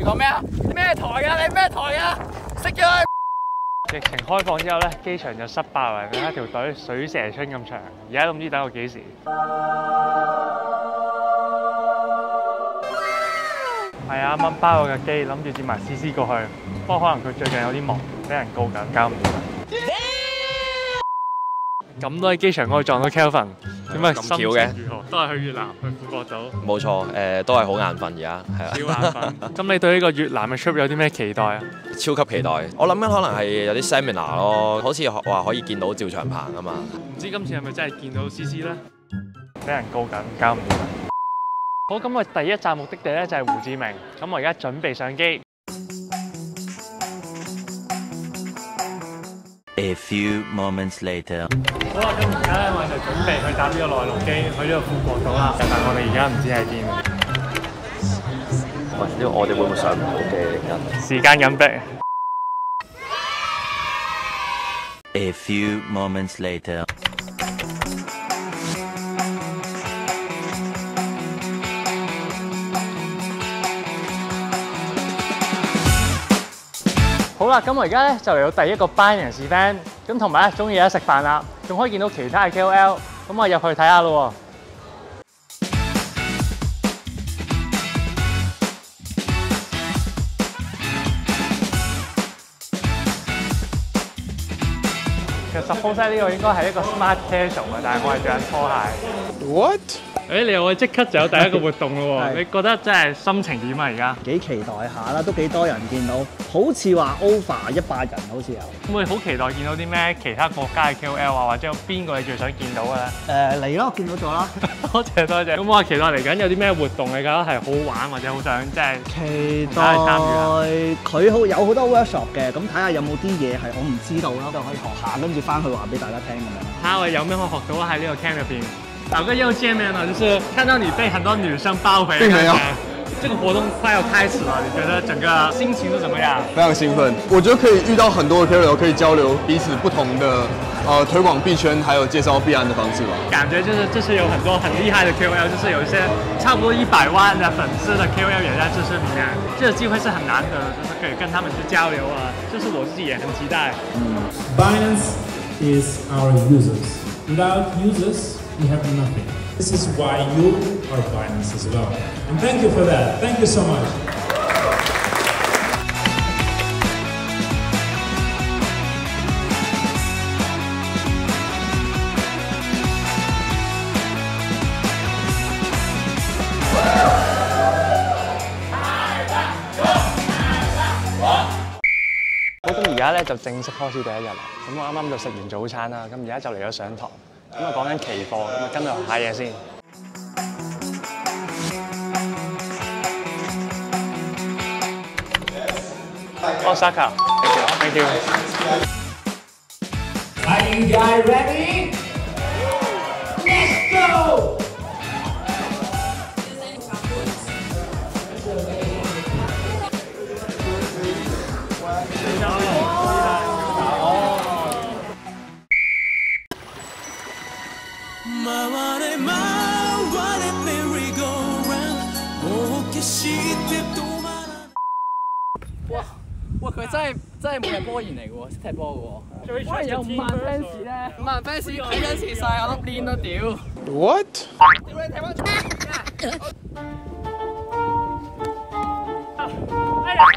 講咩啊？咩台啊？你咩台啊？熄咗佢！ 疫情開放之後咧，機場就塞爆人，一條隊水蛇春咁長，而家都唔知等到幾時。係啊，啱啱包咗架機，諗住接埋 CC 過去，不過可能佢最近有啲忙，俾人告緊，搞唔掂。咁都喺機場嗰度撞到 Kelvin， 點解咁巧嘅？如何？都係去越南去富國島。 冇錯，都係好眼瞓而家，係啊。 超眼瞓。咁你對呢個越南嘅 trip 有啲咩期待啊？ 超級期待！我諗緊可能係有啲 seminar 咯，好似話可以見到趙長鵬啊嘛。 唔知今次係咪真係見到 CC 咧？俾人告緊，搞唔掂。好，咁我第一站目的地咧就係胡志明，咁我而家準備上機。 A few moments later。 好啦，咁而家咧我哋就準備去搭呢個內陸機去呢個富國島啦，但係我哋而家唔知喺邊。 喂，呢個我哋會唔會上唔到機嚟緊？ 時間緊迫。 A few moments later。 好啦，咁我而家咧就嚟到第一個班人士 event， 咁同埋咧中意有得食飯啦，仲可以見到其他嘅 KOL， 咁我入去睇下咯。其實 suppose 呢個應該係一個 smart casual 嘅，但係我係着緊拖鞋。 What？ 你又即刻就有第一個活動咯喎！你覺得真係心情點啊？而家幾期待下啦，都幾多人見到，好似話 over 100人，好似有。 會唔會好期待見到啲咩其他國家嘅 KOL 啊，或者有邊個你最想見到嘅咧？ 嚟咯，見到咗啦。 多謝多謝。咁我期待嚟緊有啲咩活動你覺得係好玩或者好想即係期待參與佢有好多 workshop 嘅，咁睇下有冇啲嘢係我唔知道啦，就可以學下，跟住翻去話俾大家聽咁樣。 睇下我有咩可以學到喺呢個 camp 入邊。老哥又見面了，就是看到你被很多女生包圍。 並沒有。 這個活動快要開始了，你覺得整個心情是怎麼樣？ 非常興奮，我覺得可以遇到很多的 KOL，可以交流彼此不同的推廣幣圈，還有介紹幣安的方式吧。 感覺就是有很多很厲害的 KOL， 就是有一些差不多100萬的粉絲的 KOL 也在這次裡面，這個機會是很難得的，就是可以跟他們去交流啊，就是我自己也很期待。 Binance is our users. Without users, we have nothing. This is why you are Binance as well. And thank you for that. Thank you so much. 好，咁而家咧就正式開始第一日啦。咁我啱啱就食完早餐啦，咁而家就嚟咗上堂。咁啊講緊期貨，咁啊跟住學下嘢先。Oh, Saka. Thank you. Are you guys ready? Let's go! 哇！佢真係每日波員嚟嘅喎，識踢波嘅喎。哇！有5萬 fans 咧，5萬 fans 睇緊時晒，我粒鏈都屌。What？ 屌你踢波！哎呀！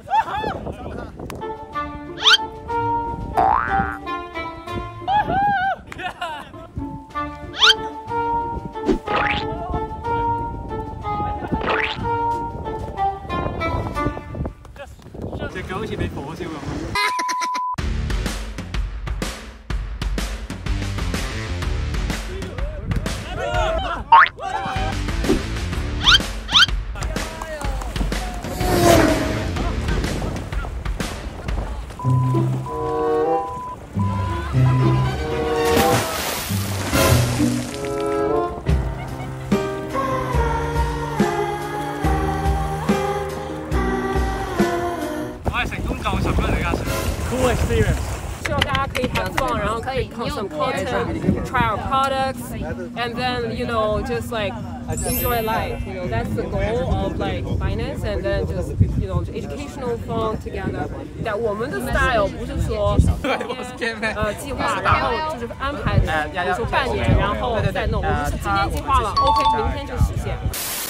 隻狗好似俾火燒咁。Cool experience. 希望大家可以很逛，然后可以 consume content, try our products, and then just like enjoy life. That's the goal of like Binance, and then just 种 educational fun together。但我们的 style 不是说计划，然后就是安排，比如说半年，然后再弄。我们是今天计划了 ，OK， 明天就实现。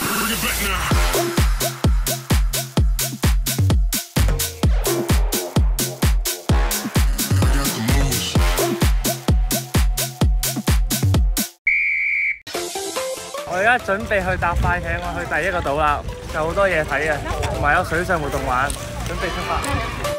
我而家準備去搭快艇，我去第一個島啦，有好多嘢睇嘅，同埋有水上活動玩，準備出發。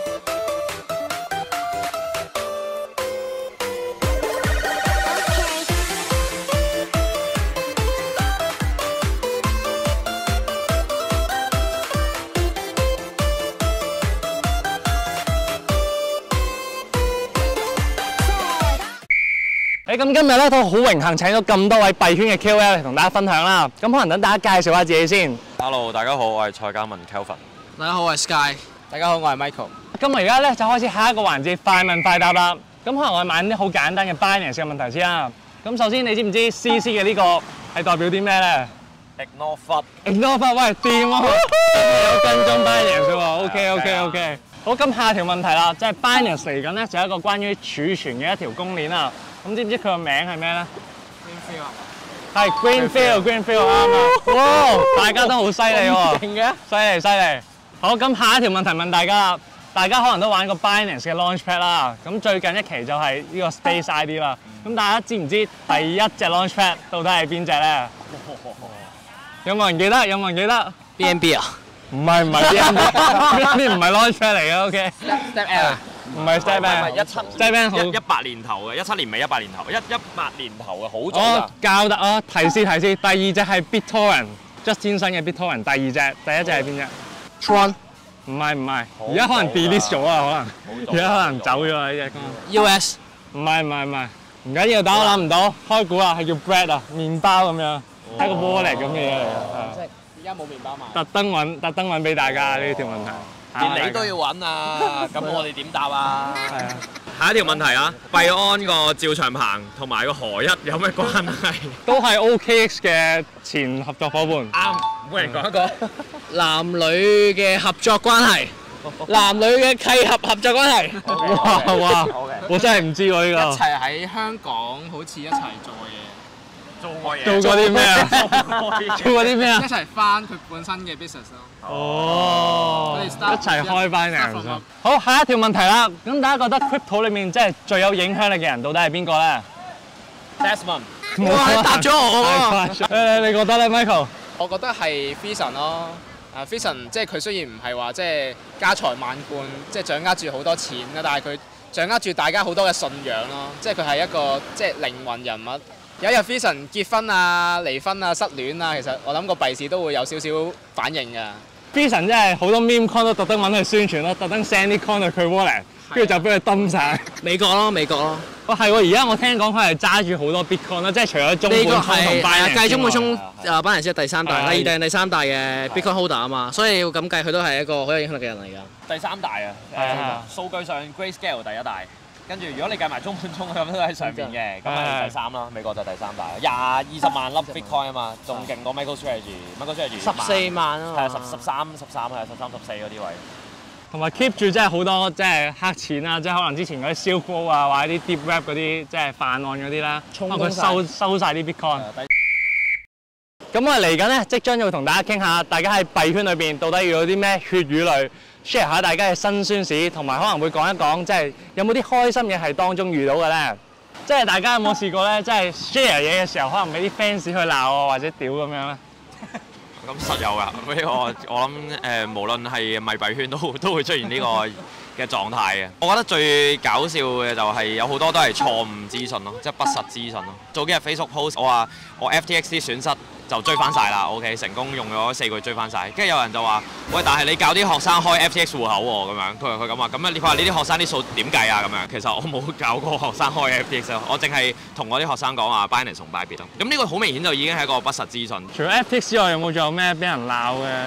咁今日咧都好榮幸請到咁多位幣圈嘅 KOL 嚟同大家分享啦。咁可能等大家介紹下自己先。 Hello， 大家好，我係蔡嘉文 Kelvin。 大家好，我係 Sky。大家好，我係 Michael。 咁我而家咧就開始下一個環節快問快答啦。咁可能我問啲好簡單嘅 Binance 嘅問題先啦。咁首先你知唔知 CC 嘅呢個係代表啲咩咧 ？Ignore FUD。Ignore FUD， 喂，掂喎，有跟蹤 Binance 喎。OK。好，咁下條問題啦，即係 Binance 嚟緊咧就係一個關於儲存嘅一條公鏈啦。咁知唔知佢個名係咩咧 ？Greenfield 係 Greenfield 啱啊！哇，大家都好犀利喎，勁嘅，犀利！好，咁下一條問題問大家啦，大家可能都玩過 Binance 嘅 Launchpad 啦，咁最近一期就係呢個 Space ID 啦。咁大家知唔知第一隻 Launchpad 到底係邊隻咧？有冇人記得 BNB 啊？ 唔係 BNB 唔係 Launchpad 嚟嘅 ，OK。Step L 唔係 Step Bank 好 18年頭嘅，17年尾18年頭，18年頭嘅好早㗎。教得啊，提示，第二隻係 BitTorrent，just 天生嘅 BitTorrent， 第二隻，第一隻係邊隻 ？Tron 唔係，而家可能 delete 咗啊，而家可能走咗啦呢隻。 US 唔係，唔緊要，但我諗唔到，開估啦，係叫 bread 啊，麵包咁樣，係個 wallet 咁嘅嘢嚟嘅。 即係而家冇麵包賣。 特登揾俾大家呢條問題。 連你都要揾啊！咁我哋點答啊？下一條問題啊，幣安個趙長鵬同埋個何一有咩關係？ 都係 OKX 嘅前合作伙伴。 啱，每人講一個。 男女嘅合作關係，男女嘅契合合作關係。 哇！我真係唔知喎呢個。 一齊喺香港好似一齊做嘢。 做過啲咩啊？做過啲咩啊？ 一齊翻佢本身嘅 business 咯。 哦，一齊開 Binance。好，下一條問題啦。咁大家覺得 crypto 裏面即係最有影響力嘅人到底係邊個咧 ？Desmond。 哇！你答咗我喎。你覺得咧 ，Michael？ 我覺得係 Fission 咯。Fission 即係佢雖然唔係話即係家財萬貫，即係掌握住好多錢啦，但係佢掌握住大家好多嘅信仰咯。即係佢係一個即係靈魂人物。有一日 Fission 結婚啊、離婚啊、失戀啊，其實我諗個幣市都會有少少反應㗎。 Fission 真係好多 meme coin 都特登揾佢宣傳咯，特登 send 啲 coin 去佢 wallet， 跟住就俾佢抌晒。 美國咯。 哇，係喎！而家我聽講佢係揸住好多 Bitcoin 啦，即係除咗中本聰同 Binance 計中本聰Binance係第三大，第二定第三大嘅 Bitcoin holder 啊嘛，所以要咁計佢都係一個好有影響力嘅人嚟㗎。 第三大啊，數據上 Grayscale 第一大。跟住，如果你計埋中本聰咁都喺上邊嘅，咁係第三啦。美國就第三大，20萬粒 Bitcoin 啊嘛，仲勁過 MicroStrategy 14萬啊嘛， 係13係13、14嗰啲位。 同埋 keep 住即係好多即係黑錢啊，即係可能之前嗰啲 Silk Road 啊，或者啲 Deep Web 嗰啲即係犯案嗰啲啦，可能佢收晒啲 Bitcoin。咁我哋嚟緊咧，即將要同大家傾下，大家喺幣圈裏邊到底要有啲咩血與淚 ，share 下大家嘅辛酸史，同埋可能會講一講，即係有冇啲開心嘢係當中遇到嘅咧？即係大家有冇試過咧？即係 share 嘢嘅時候，可能俾啲 fans 去鬧我或者屌咁樣咧？ 咁實有㗎，呢個我諗無論係咪幣圈都會出現呢個嘅狀態嘅。我覺得最搞笑嘅就係有好多都係錯誤資訊咯，即係不實資訊咯。早幾日 Facebook post 我話我 FTX 啲損失就追翻晒啦 ，OK 成功用咗4個月追翻晒。跟住有人就話：喂，但係你教啲學生開 FTX 戶口喎，咁樣佢咁話，咁啊你話你啲學生啲數點計啊？咁樣其實我冇教過學生開 FTX 咯，我淨係同我啲學生講話 Binance 同 Bybit 咯。咁呢個好明顯就已經係一個不實資訊。 除咗 FTX 之外，有冇仲有咩俾人鬧嘅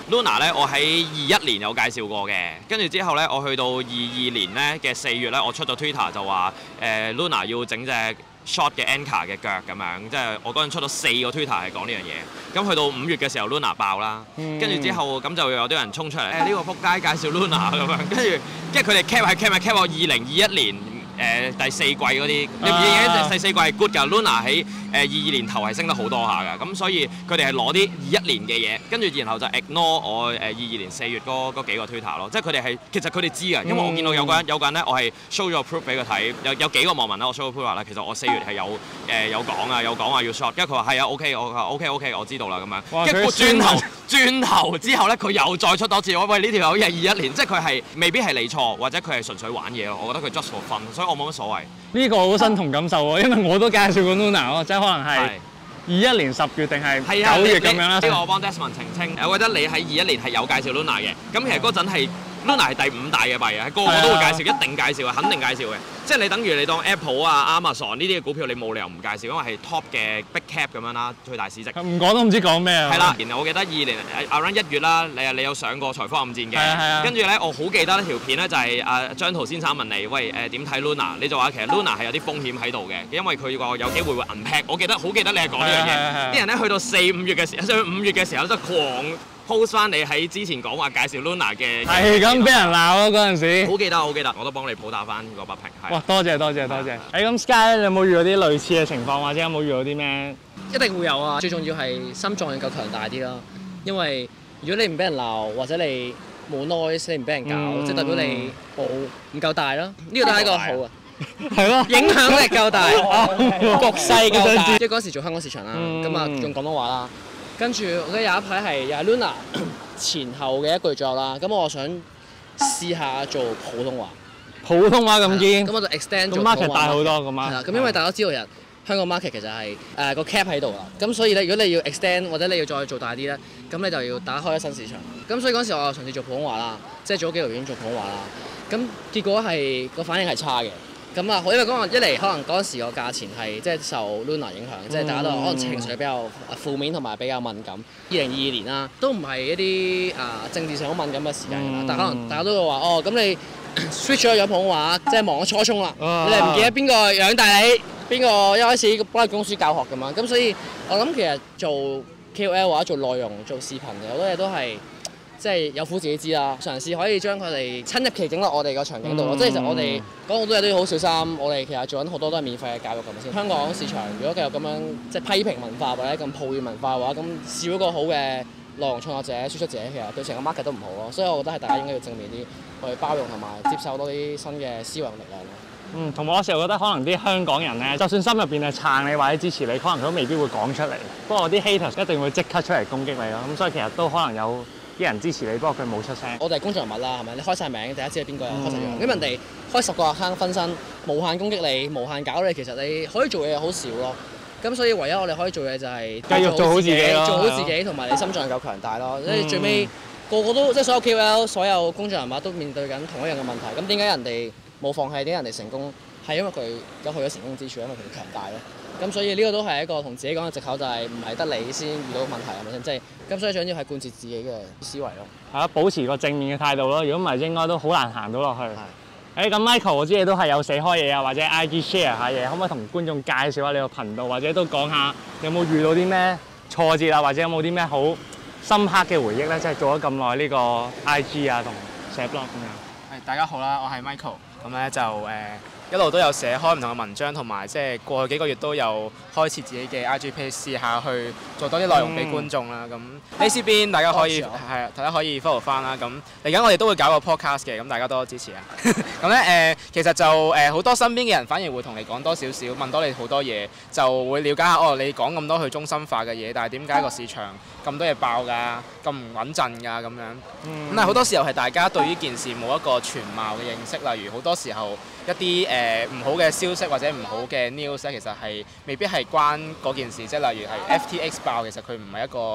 Luna 咧，我喺21年有介紹過嘅，跟住之後咧，我去到22年咧嘅4月咧，我出咗 Twitter 就話Luna 要整隻 short 嘅 anchor 嘅腳咁樣，即係我嗰陣出咗4個 Twitter 係講呢樣嘢。咁去到5月嘅時候 Luna 爆啦，跟住之後咁就有啲人衝出嚟，呢個撲街介紹 Luna 咁樣，跟住佢哋 cap 我2021年。第4季嗰啲，第4季係 good 㗎。Luna 喺22年頭係升得好多下㗎，咁所以佢哋係攞啲21年嘅嘢，跟住然後就 ignore 我22年4月嗰幾個 Twitter 咯，即係佢哋係其實佢哋知㗎，因為我見到有個人咧，我係 show 咗 proof 俾佢睇，有幾個網民啦，我 show 咗 proof 話啦，其實我4月係有講話要 short，跟住佢話係啊 OK， 我話 OK 我知道啦咁樣，跟住轉頭之後咧，佢又再出多次，喂呢條友係21年，即係佢係未必係理錯，或者佢係純粹玩嘢咯，我覺得佢 just for fun，所以我冇乜所謂。 呢個好身同感受喎，因為我都介紹過 Luna 咯，即係可能係21年10月定係9月咁樣啦。 呢個我幫 Desmond 澄清，我覺得你喺21年係有介紹 Luna 嘅，咁其實嗰陣係 Luna 係第5大嘅幣啊，個個都會介紹，一定介紹嘅，肯定介紹嘅。即係你等於你當 Apple 啊、Amazon 呢啲嘅股票，你冇理由唔介紹，因為係 top 嘅 big cap 咁樣啦，最大市值。 唔講都唔知講咩啊！ 係啦，然後我記得2年 around 1月啦，你有上過財科暗戰嘅，跟住咧我好記得呢條片咧就係張圖先生問你，喂點睇 Luna？ 你就話其實 Luna 係有啲風險喺度嘅，因為佢話有機會 unpack。我好記得你係講呢樣嘢。啲人咧去到4、5月嘅時候都狂 post 翻你喺之前講話介紹 Luna 嘅， 係咁俾人鬧咯嗰陣時。 好記得，我都幫你補打翻嗰把屏。 哇！多謝。咁 Sky 你有冇遇到啲類似嘅情況，或者有冇遇到啲咩？ 一定會有啊！最重要係心臟要夠強大啲咯，因為如果你唔俾人鬧，或者你冇 noise， 你唔俾人搞，即係代表你唔夠大咯。呢個都係一個好啊， 係咯， 影響力夠大，局勢夠大。即係嗰時做香港市場啦，咁啊用廣東話啦。跟住我記得有一排係又係 Luna 前後嘅1個月左右啦，咁我想試下做普通話。 普通話咁堅， 咁我就 extend 做 market 大好多咁啊。 係啦，咁因為大家知道人香港 market 其實係個 cap 喺度啦，咁所以咧如果你要 extend 或者你要再做大啲咧，咁你就要打開一新市場。咁所以嗰時我就嘗試做普通話啦，即係做咗幾條片做普通話啦。咁結果係個反應係差嘅。咁啊，因為一嚟可能嗰陣時個價錢係即係受 Luna 影響，即係大家都可能情緒比較負面同埋比較敏感。2022年啦，都唔係一啲政治上好敏感嘅時間㗎啦，但可能大家都會話哦，咁你 switch 咗普通話，即係忘咗初衷啦，你哋唔記得邊個養大你，邊個一開始幫你供書教學咁樣。咁所以我諗其實做 KOL 或者做內容、做視頻嘅好多嘢都係。即係有苦自己知啦，嘗試可以將佢哋親入其境落我哋個場景度咯。即係其實我哋講好多嘢都要好小心，我哋其實做緊好多都係免費嘅教育咁先。香港市場如果繼續咁樣即係批評文化或者咁抱怨文化嘅話，咁少一個好嘅內容創作者、輸出者，其實對成個 market 都唔好咯。所以我覺得係大家應該要正面啲去包容同埋接受多啲新嘅思維力量咯。 同埋我成日覺得可能啲香港人咧，就算心入邊係撐你或者支持你，可能佢都未必會講出嚟。不過啲 haters 一定會即刻出嚟攻擊你咯。咁所以其實都可能有啲人支持你，不過佢冇出聲。我哋係公眾人物啦，係咪？你開晒名，大家知道邊個開晒樣。咁人哋開10個 account 分身，無限攻擊你，無限搞你，其實你可以做嘢好少咯。咁所以唯一我哋可以做嘅就係繼續做好自己咯， 做好自己，同埋你心臟夠強大咯。即係最尾個個都即係所有 KOL、所有公眾人物都面對緊同一樣嘅問題。咁點解人哋冇放棄？點解人哋成功？係因為佢有佢嘅成功之處，因為佢強大咯。咁所以呢個都係一個同自己講嘅藉口，就係唔係得你先遇到問題係咪先？即係咁，所以最緊要係貫徹自己嘅思維咯。係啊，保持個正面嘅態度咯。如果唔係，應該都好難行到落去。咁 Michael 我知你都係有寫開嘢啊，或者 IG share 下嘢，可唔可以同觀眾介紹下你個頻道，或者都講下有冇遇到啲咩挫折啊，或者有冇啲咩好深刻嘅回憶咧？即係做咗咁耐呢個 IG 啊，同寫 blog 咁樣。 大家好啦，我係 Michael，咁咧就一路都有寫開唔同嘅文章，同埋即係過去幾個月都有開設自己嘅 IG page， 試下去做多啲內容俾觀眾啦。咁呢邊大家可以大家可以 follow 翻啦。咁嚟緊我哋都會搞個 podcast 嘅，咁大家多支持啊。咁咧其實就好多身邊嘅人反而會同你講多少少，問多你好多嘢，就會了解下你講咁多去中心化嘅嘢，但係點解個市場咁多嘢爆㗎，咁唔穩陣㗎咁樣。咁但係好多時候係大家對於件事冇一個全貌嘅認識，例如好多時候一啲唔好嘅消息或者唔好嘅 news 咧，其實係未必係關嗰件事，即係例如係 FTX 爆，其實佢唔係一個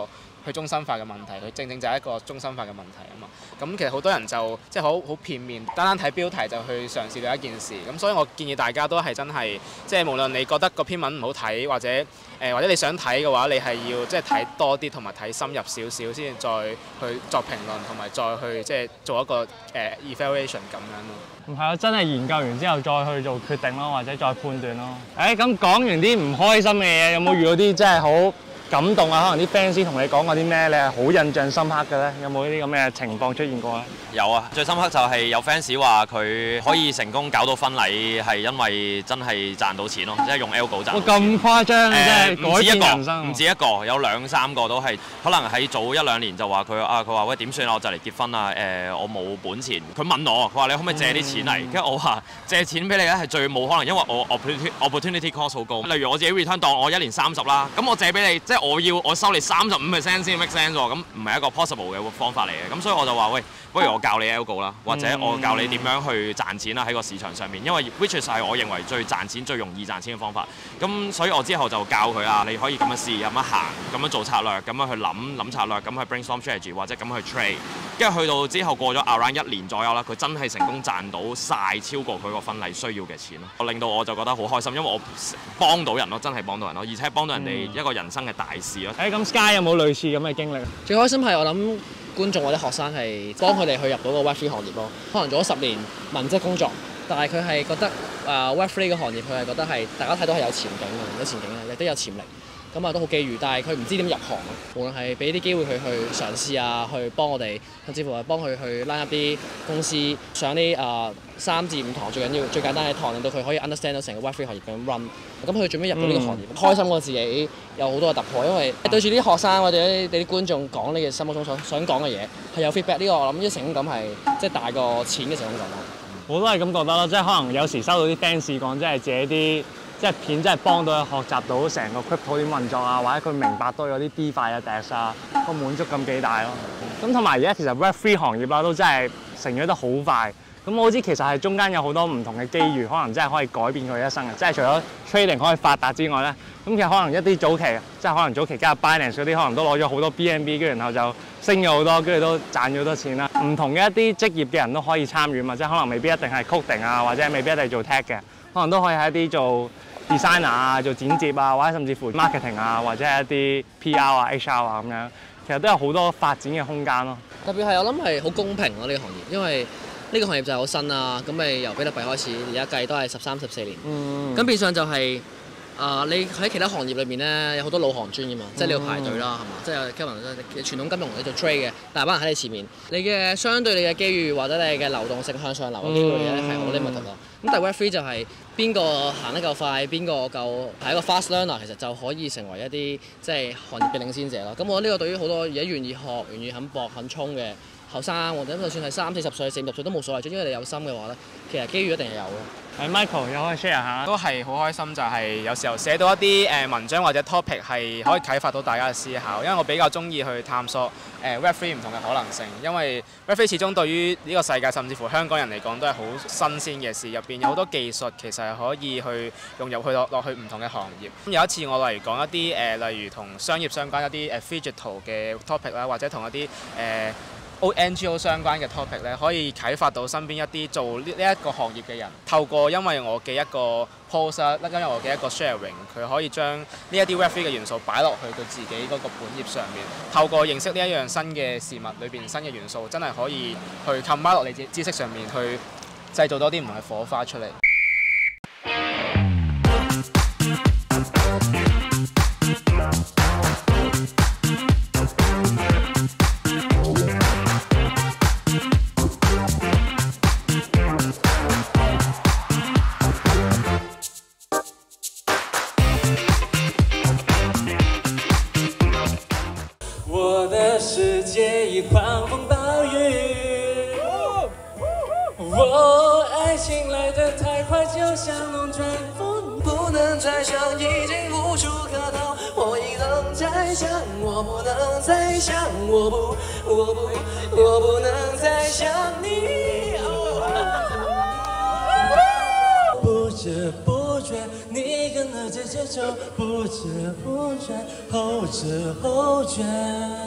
去中心化嘅問題，佢正正就係一個中心化嘅問題啊嘛。咁其實好多人就即係好片面，單睇標題就去嘗試到一件事。咁所以我建議大家都係真係即係無論你覺得個篇文唔好睇，或者你想睇嘅話，你係要即係睇多啲同埋睇深入少少，先至再去作評論，同埋再去即係做一個evaluation 咁樣咯。 唔係啊，真係研究完之後再去做決定咯，或者再判斷咯。咁講完啲唔開心嘅嘢，有冇遇到啲真係好感動啊？可能啲 fans 同你講過啲咩，你係好印象深刻嘅咧？有冇呢啲咁嘅情況出現過咧？ 有啊，最深刻就係有 fans 話佢可以成功搞到婚禮，係因為真係賺到錢咯，即係用 algo 賺到錢。 咁誇張真係改變人生。 唔止一個，有2、3個都係，可能喺早1、2年就話佢話喂點算啊？我就嚟結婚啦，我冇本錢。佢問我，佢話你可唔可以借啲錢嚟？跟住我話借錢俾你咧係最冇可能，因為我 opportunity cost 好高。例如我自己 return 當我1年30啦，咁我借俾你，即係我收你35% 先 make sense 喎，咁唔係一個 possible 嘅方法嚟嘅。咁所以我就話喂，不如我教你 algo 啦，或者我教你點樣去賺錢啦喺個市場上面，因為 which is 係我認為最賺錢、最容易賺錢嘅方法。咁所以我之後就教佢啊，你可以咁樣試、咁樣行、咁樣做策略、咁樣去諗策略、咁去 brainstorm strategy 或者咁去 trade。跟住去到之後過咗 around 1年左右啦，佢真係成功賺到晒超過佢個婚禮需要嘅錢咯。令到我就覺得好開心，因為我幫到人咯，真係幫到人咯，而且幫到人哋一個人生嘅大事咯。 咁 Sky 有冇類似咁嘅經歷？ 最開心係我諗觀眾或者學生係幫佢哋去入到個 Web3 行業咯。可能做咗10年文職工作，但係佢係覺得Web3 嘅行業佢係覺得係大家睇到係有前景嘅，有前景嘅，亦都有潛力。咁都好機遇，但係佢唔知點入行。無論係俾啲機會佢去嘗試啊，去幫我哋，甚至乎係幫佢去拉入啲公司上啲3至5堂，最簡單嘅堂，令到佢可以 understand 到成個 Web3 行業咁 run。咁佢最尾入到呢個行業，開心過自己有好多嘅突破，因為對住啲學生或者你啲觀眾講你嘅心目中想講嘅嘢，係有 feedback。呢個我諗啲成功感係即係大過錢嘅成功感咯。 我都係咁覺得咯，即係可能有時收到啲 fans 講，即係借啲。即係片真係幫到佢學習到成個 crypto 點運作啊，或者佢明白多咗啲 DeFi 啊、DEX 啊，個滿足感幾大咯。咁同埋而家其實 Web3 行業啦都真係成長得好快。咁我知其實係中間有好多唔同嘅機遇，可能真係可以改變佢一生嘅。即係除咗 trading 可以發達之外咧，咁其實可能一啲早期，即係可能早期加入 Binance 嗰啲，可能都攞咗好多 BNB， 跟住然後就升咗好多，跟住都賺咗好多錢啦。唔同嘅一啲職業嘅人都可以參與嘛，即係可能未必一定係 coding 啊，或者未必一定做 tech 嘅，可能都可以係一啲做designer 啊，做剪接啊，或者甚至乎 marketing 啊，或者係一啲 PR 啊、HR 啊咁樣，其實都有好多發展嘅空間咯。 特別係我諗係好公平咯呢個行業，因為呢個行業就係好新啦，咁咪由比特幣開始，而家計都係13、14年。咁變相就係你喺其他行業裏面咧有好多老行專㗎嘛，即係你要排隊啦，係嘛？即係 Kevin 傳統金融你做 trade 嘅，大班人喺你前面，你嘅相對你嘅機遇或者你嘅流動性向上流嘅機會咧係好 limit 咯。咁但係 Web3 就係邊個行得夠快，邊個夠係一個 fast learner，其實就可以成為一啲即係行業嘅領先者咯。咁我覺得呢個對於好多而家願意學、願意肯搏、肯衝嘅後生，或者就算係30、40歲、40、50歲都冇所謂，只要你有心嘅話咧，其實機遇一定係有咯。 Michael 又可以 share 下， 都係好開心，就係有時候寫到一啲文章或者 topic 係可以啟發到大家嘅思考，因為我比較中意去探索Web3 唔同嘅可能性，因為 Web3 始終對於呢個世界甚至乎香港人嚟講都係好新鮮嘅事，入邊有好多技術其實係可以去融入去落去唔同嘅行業。咁有一次我嚟講一啲例如同商業相關一啲digital 嘅 topic 啦，或者同一啲NGO 相關嘅 topic 咧，可以啟發到身邊一啲做呢一個行業嘅人。透過因為我嘅一個 post 啦，因為我嘅一個 sharing， 佢可以將呢一啲 Web3 嘅元素擺落去佢自己嗰個本頁上面。透過認識呢一樣新嘅事物裏邊新嘅元素，真係可以去 combine 落你自己知識上面，去製造多啲唔同嘅火花出嚟。 我的世界已狂风暴雨，爱情来得太快，就像龙卷风，不能再想，已经无处可逃。我已能再想，我不能再想，我不能再想你。不知不觉，你跟了这节奏，不知不觉，后知后觉。